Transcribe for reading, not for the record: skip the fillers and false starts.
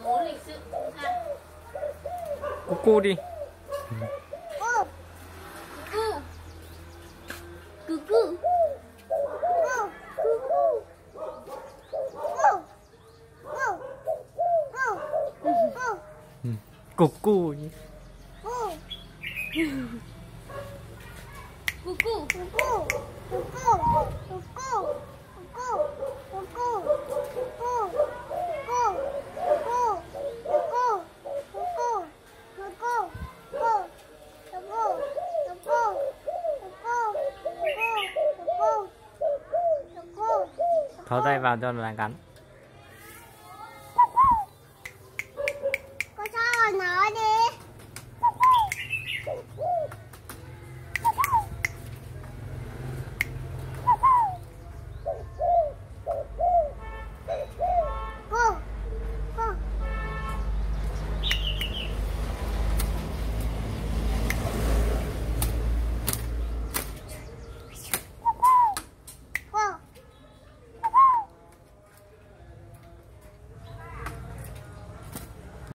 bố lịch sự ha. Cu đi. Cu cu. Tháo tay vào cho nó cắn.